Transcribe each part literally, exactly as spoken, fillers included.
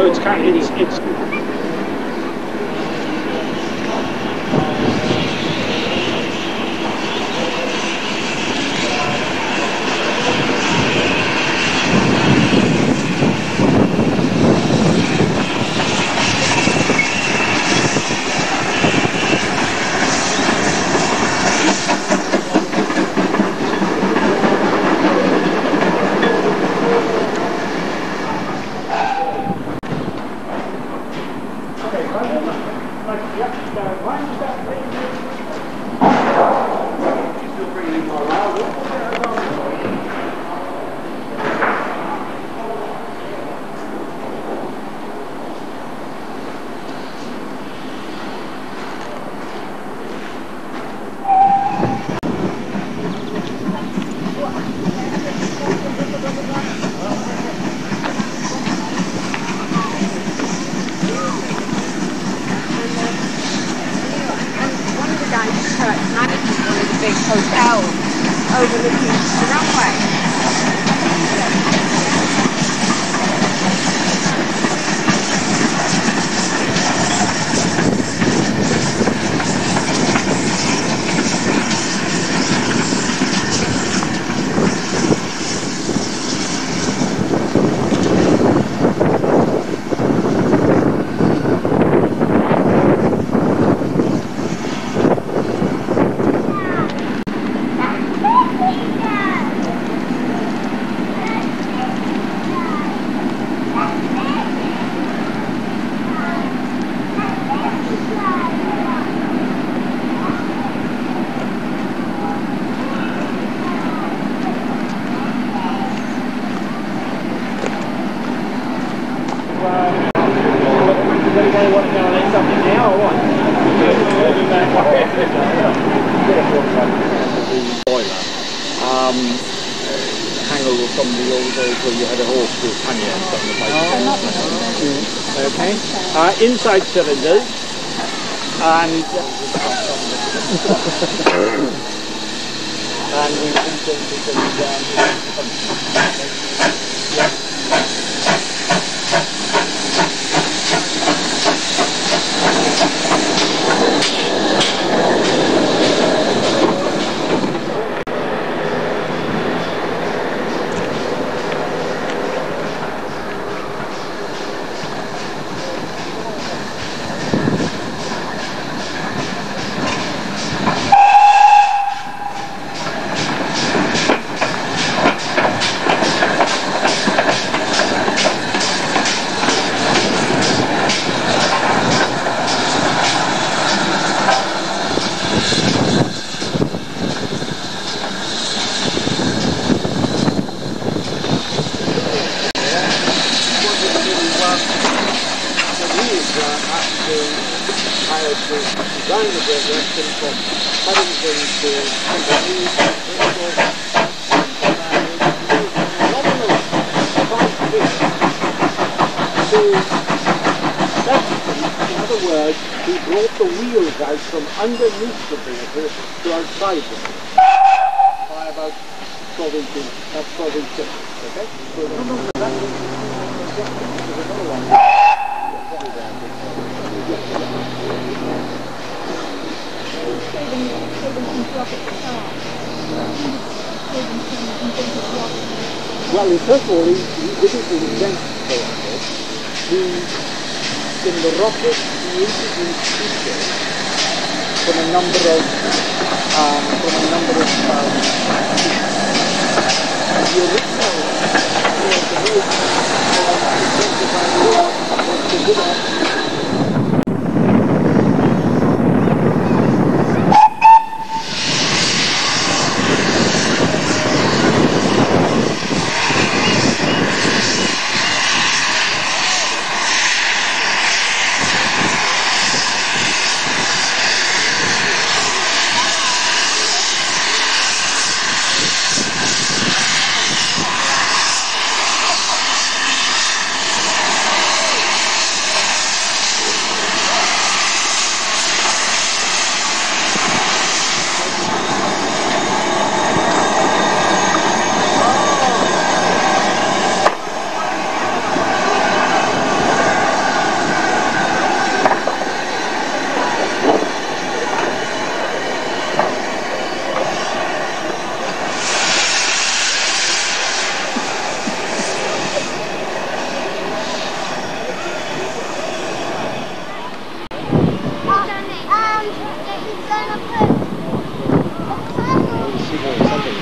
So it's kind of, it's, it's overlooking the runway. Okay, uh, inside cylinders and and we think from underneath the border to outside the border by about twelve inches, uh, twelve inches, okay? So no, no, no, that's another one. Well, first of all, he, he didn't invent the rocket. He, in the rocket, he introduced features from a number of um, from a number of um, the original was the good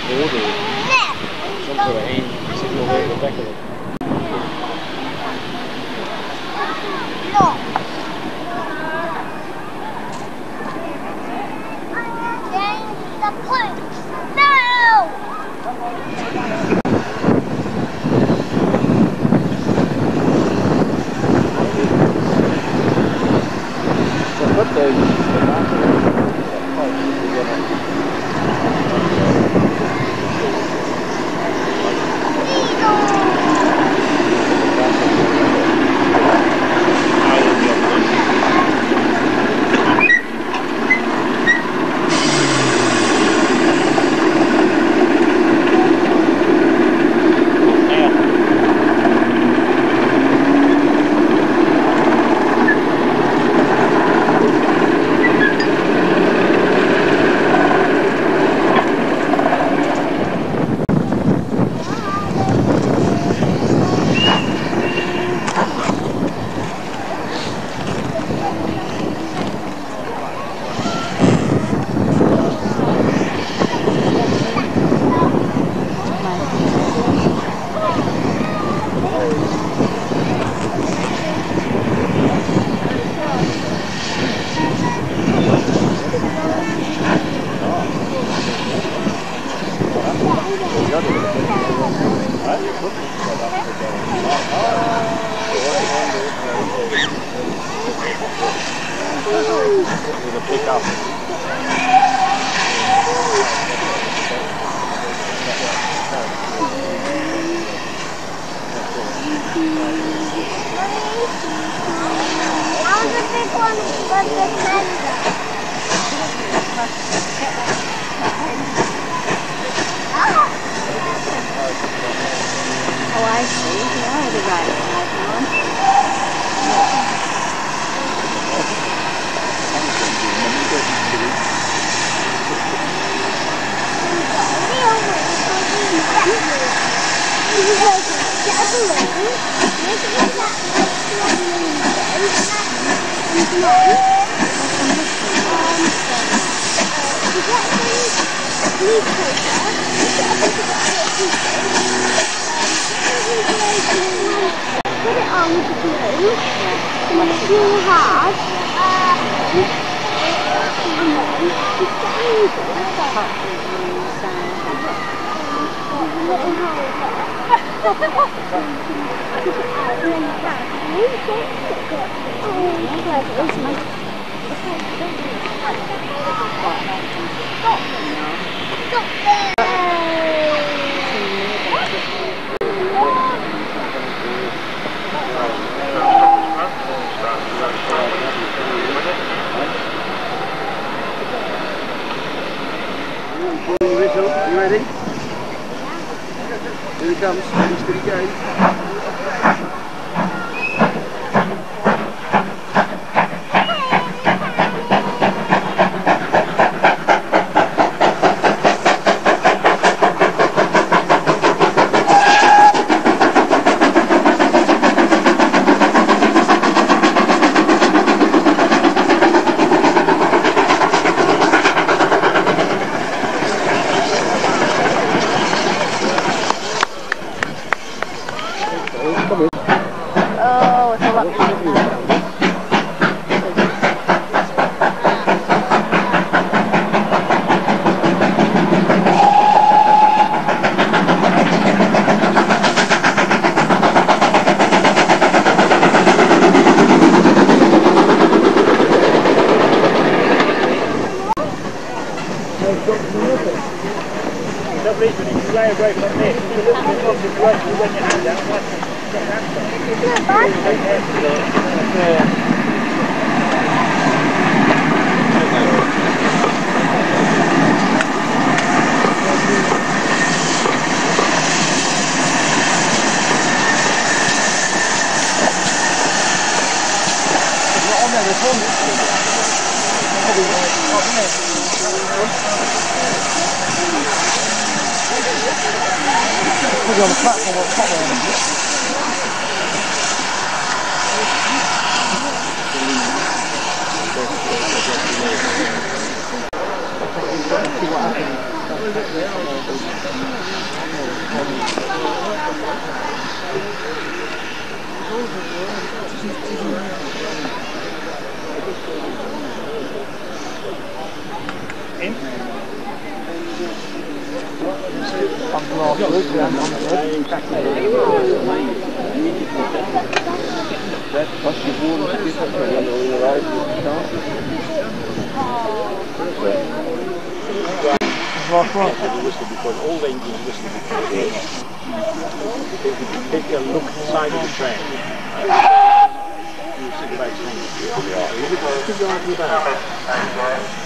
order some sort of hand signal there at the back of it. Put those the marker Oh, I see. Now the right one. Put it on with the glue, and it's really hard, uh, and then you stand it, little hole there, put it out, and then you can move it, oh, clever, isn't it? Stop! Stop there! Are you ready? Here he comes. Steady, steady, go. Oh, it's a lot better. Lovely, when you lay away from this, it's a little bit of the great you when your hand out, like get an answer. On there, there's one. Put it on the platform or top there. See what happens. In? Als je voor een keer gaat en dan je rijdt, Because all engines listed before the engine. If you take a look inside of the train, you see the back thing. Keep your arms about.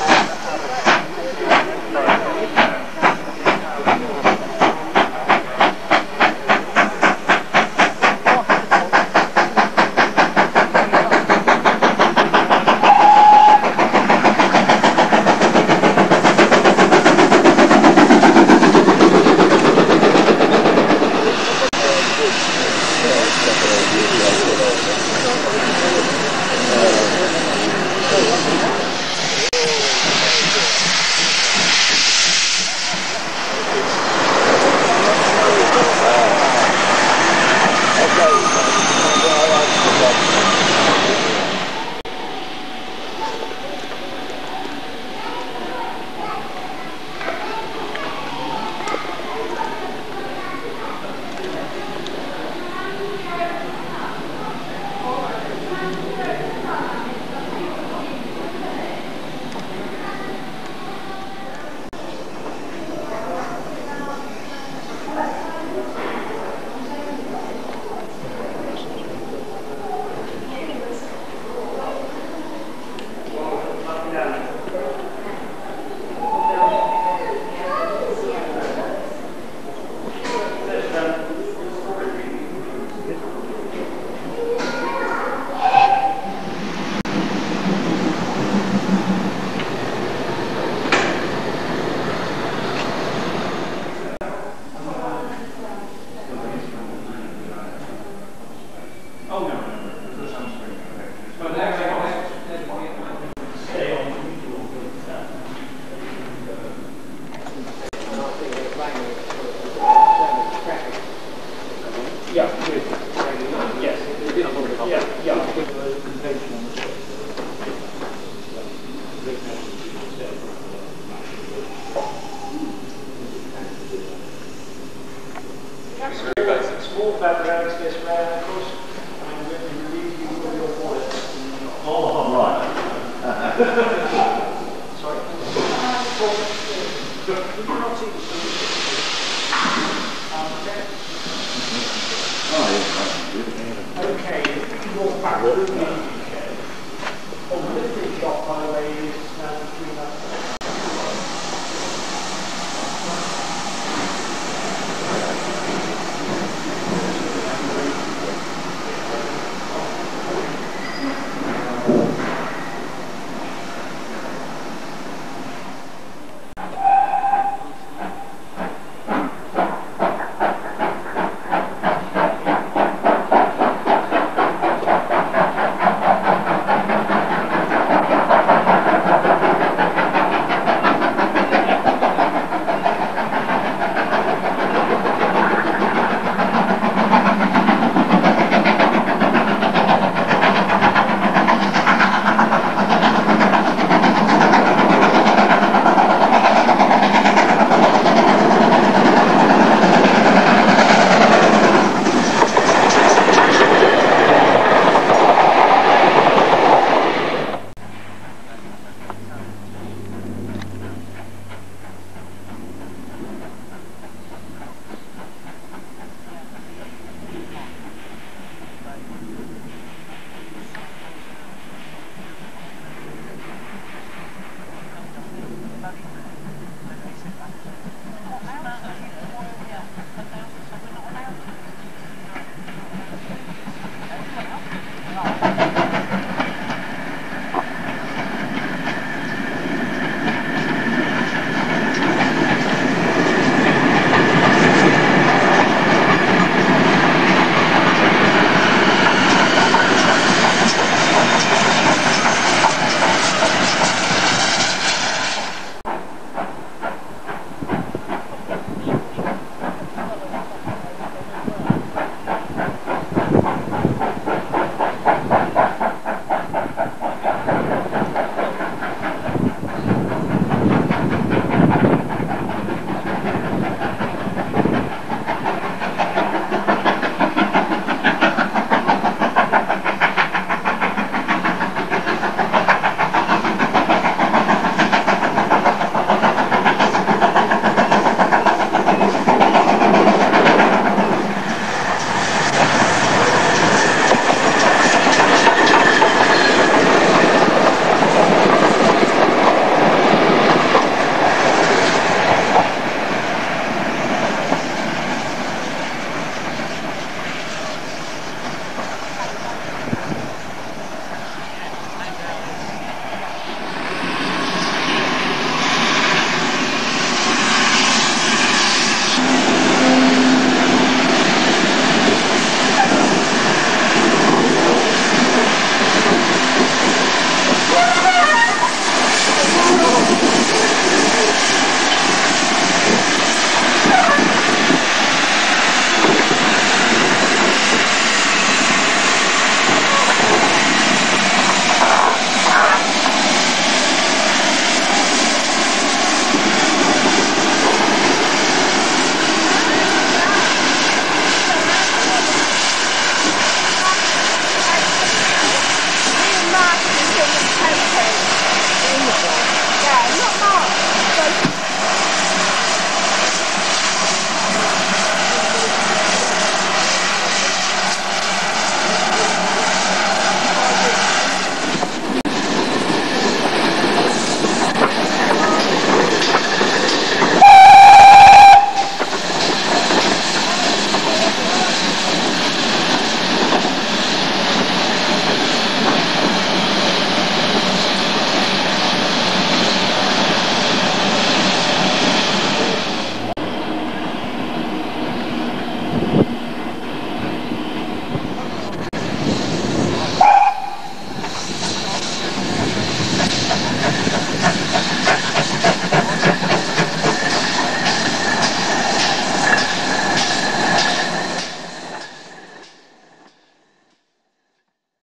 Small backgrounds this round, of course, I'm going to relieve you of your wallet. Oh, right. Sorry. Did you not see the solution? Okay, if you walk back through the